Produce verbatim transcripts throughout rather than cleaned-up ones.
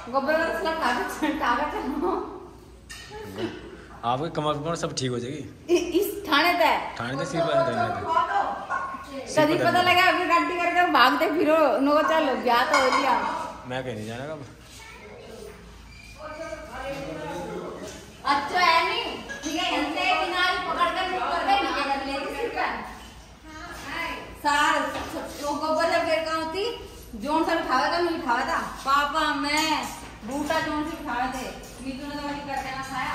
आपके कमर कमर सब ठीक हो जाएगी। इस थाने तक थाने तक सिर पर कभी पता लगा अभी गाड़ी करके भागते फिरो नो चलो ब्याह तो हो लिया। मैं कहीं नहीं जाना कब। अच्छा है नहीं ठीक है हंसे किनारे पकड़ कर ऊपर पे नीचे कर लेती सिर पर सार वो गोबर जब गिर का होती जोन से उठावा था मैं उठावा था पापा मैं बूटा जोन से उठावे थे मीतू ने तो वही करके ना खाया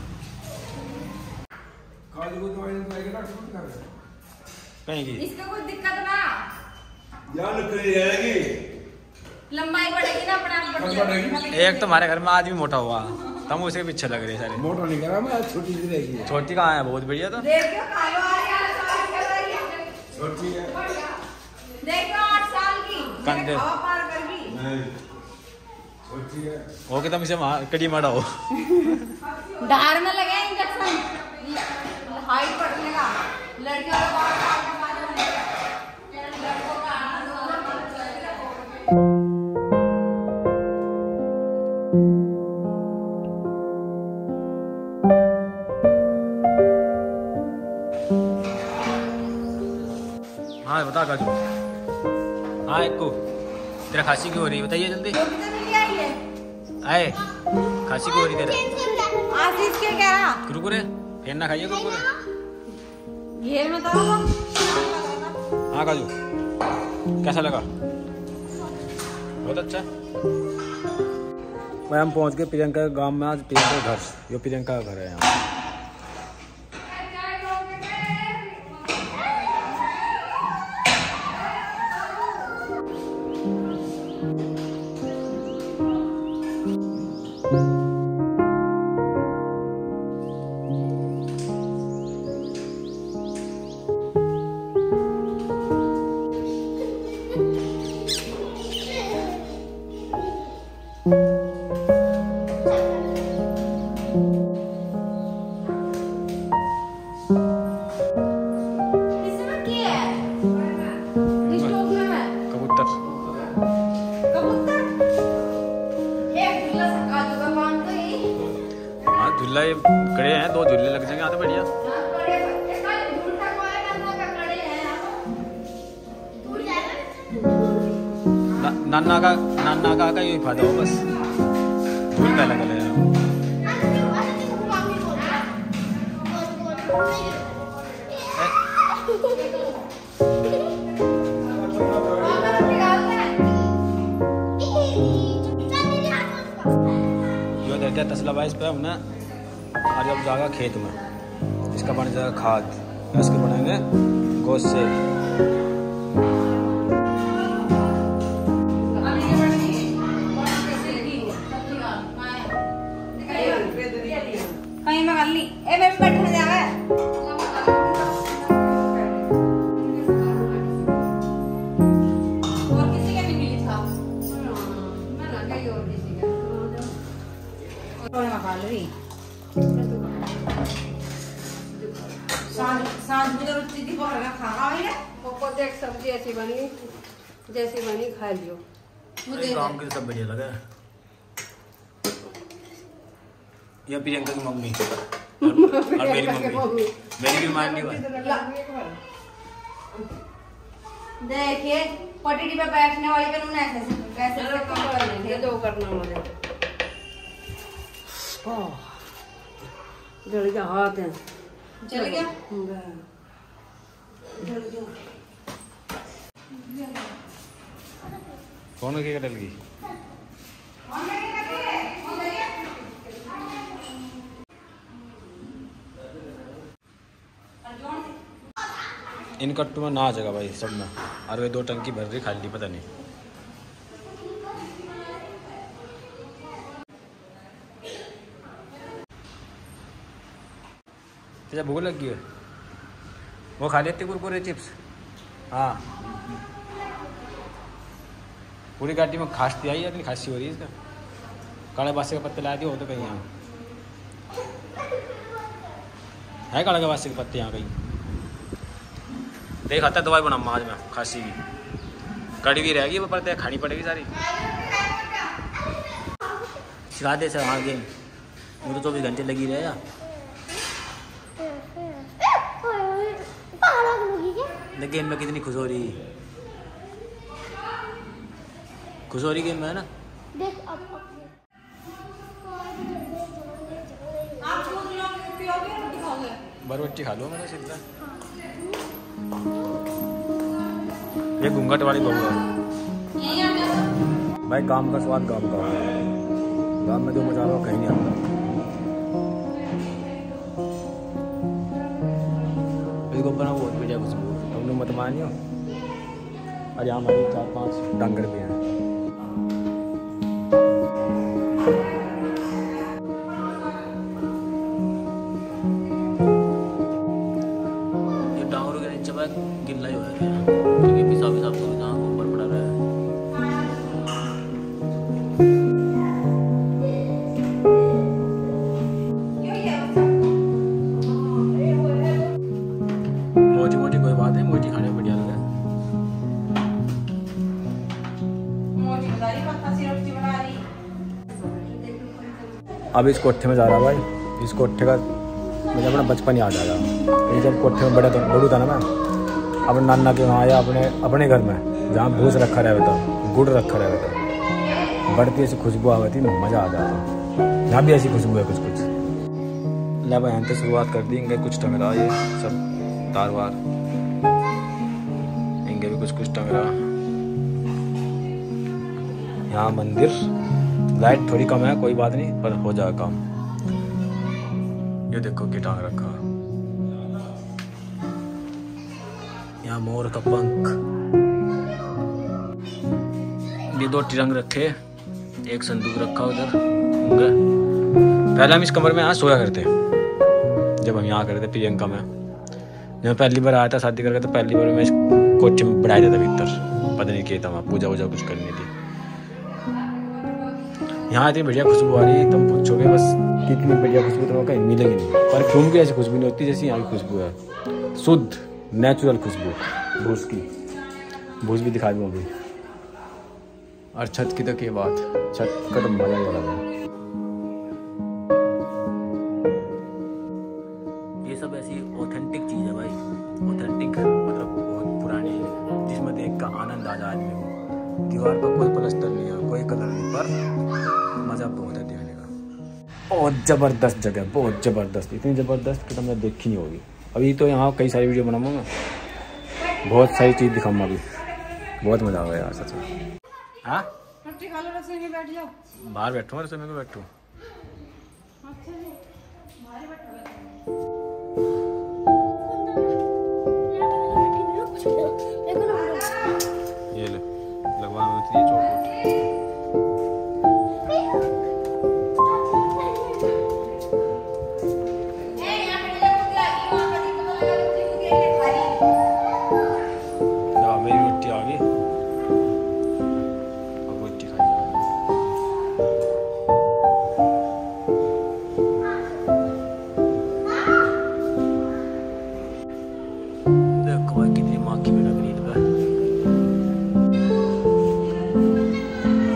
खाली को दवाई दवाई के डॉक्टर कर कहीं की इसका कोई दिक्कत ना जान करी रहेगी लंबाई बढ़ेगी ना अपना आप बढ़ एक तो हमारे घर में आदमी मोटा हुआ तुम उसे पीछे लग रहे सारे। मोटा नहीं करा मैं छोटी सी रहेगी। छोटी कहाँ है बहुत बढ़िया तो देखो कालो आ रही है साल कर रही है छोटी है देखो आठ साल की कंधे हवा पार कर गई नहीं छोटी है ओके तुम इसे कड़ी मारा हो डार में लगे इंजेक्शन हाइट बढ़ने का लड़कियों का बहुत साल के बाद में लड़कों का हाँ बता काजू। हाँ एक को तेरा खांसी क्यों हो रही है बताइए जल्दी। आए खांसी क्यों हो रही तेरा। आशीष के कह रहा कुरकुरे फिर ना खाइए कुरकुरे। घेर में तो हाँ काजू कैसा लगा। बहुत अच्छा। भाई हम पहुंच गए प्रियंका के गांव में। आज प्रियंका का घर ये प्रियंका का घर है यहाँ। झूला खड़े हैं दो झूले लग जाएंगे आते बढ़िया। ना, नाना का नाना का का यही फायदा हो बस झूल पहले कर ले। जो तसला बाईस पे हमने और जब जाएगा खेत में इसका बन जाएगा खाद इसके बनेंगे गोश्त से। कहीं में ली ए मैं बैठने जावे और किसी का नहीं मिली था मैं ना कहीं और किसी का और मैं खा ली सांझ सांझ में तो रुचि थी बोल रहा खा रहा है को देख सब्जी ऐसी बनी जैसी बनी खा लियो मुझे काम के सब बढ़िया लगा। ये प्रियंका की मम्मी और, और मेरी मम्मी मेरी भी मान नहीं हुआ। देखिए पटड़ी पे बैठने वाली का नून ऐसे कैसे ये दो करना मुझे जल गया हाथ है चल गया जल गया कौन की डल गई। इन कट्टू में ना आ जाएगा भाई सब में और वे दो टंकी भर रही खाली पता नहीं। तेरा भूख लग गई है वो खा लेते कुरकुरे चिप्स। हाँ पूरी गाड़ी में खांसी आई है अपनी खांसी हो रही है इसका। काले बासे के पत्ते लाए थे हो तो कहीं यहाँ है काले बासे के पत्ते यहाँ कहीं देख आता दवाई बना आज में खांसी की कड़वी रहेगी वो पड़ते खानी पड़ेगी सारी। सिखा दे सर हाँ गेम, वो तो चौबीस घंटे लगी रहेगा। देख गेम में कितनी खुश हो रही, खुश हो रही गेम में है ना। देख अब आप दूध लो पियोगे रोटी खाओगे? बरबट्टी खा लो मैंने सीधा। ये घूंघट वाली बहू है यही आ जाओ भाई, गांव का स्वाद गांव का है, गांव में जो मजा आ रहा कहीं नहीं आता। इसको बना बहुत बढ़िया खुशबू, तुम लोग मत मानियो। और यहाँ हमारे चार पांच डंगर भी हैं। ये डांगरों के नीचे में गिल्ला ही हो रहा है क्योंकि पिसा पिसा तो यहाँ ऊपर पड़ा रहा है। मोटी मोटी कोई बात है, मोटी खाने में बढ़िया लगा। मोटी दाई पत्ता सी रोटी बना रही। अब इस कोठे में जा रहा भाई, इस कोठे का मुझे अपना बचपन याद आया। ये जब कोठे में बड़ा था, बड़ू था ना मैं, अपने नाना के वहाँ आया, अपने अपने घर में जहाँ भूस रखा रहता था, गुड़ रखा रहता था, बढ़ती ऐसी खुशबू आ थी, मज़ा आ जाता। यहाँ भी ऐसी खुशबू है कुछ कुछ। ले भाई यहाँ से शुरुआत कर दी, इनके कुछ टंग रहा ये सब तार वार, इनके भी कुछ कुछ टंग रहा। यहाँ मंदिर, लाइट थोड़ी कम है, कोई बात नहीं, पर हो जाएगा काम। ये देखो कि टांग रखा, यहाँ मोर का पंख, ये दो तिरंग रखे, एक संदूक रखा उधर। पहले हम इस कमरे में यहाँ सोया करते, जब हम यहाँ करते प्रियंका में। जब मैं पहली बार आया था शादी करके, तो पहली बार मैं इस कोठे में बढ़ाया जाता भीतर, पता नहीं किया था वहाँ पूजा वूजा कुछ करनी थी। यहाँ इतनी बढ़िया खुशबू आ रही है, तुम पूछोगे बस कितनी बढ़िया खुशबू तुम्हें कहीं मिलेगी नहीं। परफ्यूम की ऐसी खुशबू नहीं होती जैसी यहाँ की खुशबू है, शुद्ध नेचुरल खुशबू भूस की। भूस भी दिखा दूँ अभी। और छत की तक ये बात, छत का तो मजा ही अलग है। ये सब ऐसी ऑथेंटिक चीज़ है भाई, ऑथेंटिक मतलब बहुत पुरानी, जिसमें देख का आनंद आ जाए आदमी को। दीवार पर कोई प्लस्तर नहीं है, कोई कलर नहीं, पर मज़ा बहुत है देखने का। बहुत ज़बरदस्त जगह, बहुत ज़बरदस्त, इतनी ज़बरदस्त कि तुमने देखी नहीं होगी। अभी तो यहाँ कई सारी वीडियो बनाऊँगा मैं, बहुत सारी चीज़ दिखाऊँगा अभी, बहुत मज़ा आएगा यार सच में। हाँ रोटी खा लो, रसोई में बैठ जाओ। बाहर बैठूँ रसोई में बैठूँ? अच्छा जी, बाहर बैठो। ये ले लगवा में ये चोट। मेरी रोटी आ गई, अब रोटी खाई देखो भाई कितनी माँ की भी लग रही है।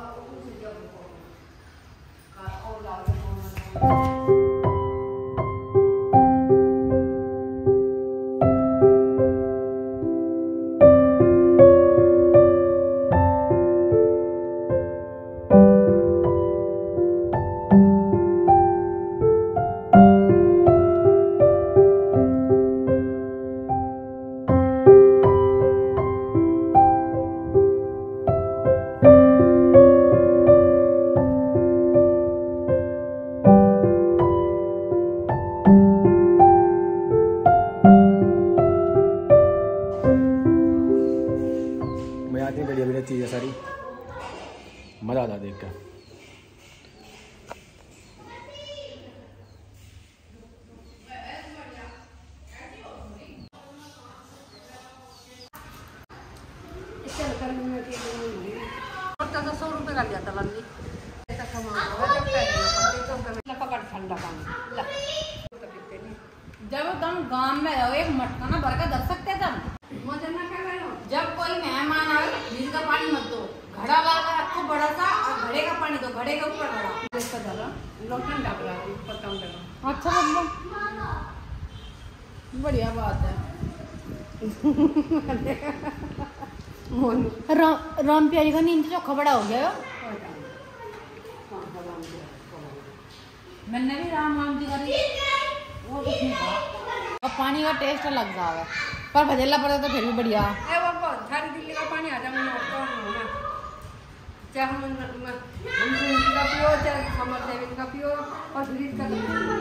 बढ़िया बढ़िया चीज़ है सारी, मज़ा आता देख कर। सौ रुपये का लिया था बंदी पकड़ ठंडा पानी। जब तुम गांव में रहो एक मटका ना भर के धर सकते तुम। जब कोई मेहमान आए जिसका पानी मत दो, घड़ा ला कर रखो बड़ा सा और घड़े का पानी दो, घड़े के ऊपर घड़ा। अच्छा मतलब बढ़िया बात है। राम राम प्यारी का नींद चोखा बड़ा हो गया। मैंने भी राम राम जी करी, वो कुछ नहीं था। और पानी का टेस्ट अलग जावे, पर भजेला पड़े तो फिर भी बढ़िया। ए बाबा थारी दिल्ली का पानी आता मैं तो ना चाहे हम हम का पियो चाहे समर सेविंग का पियो और फ्रिज का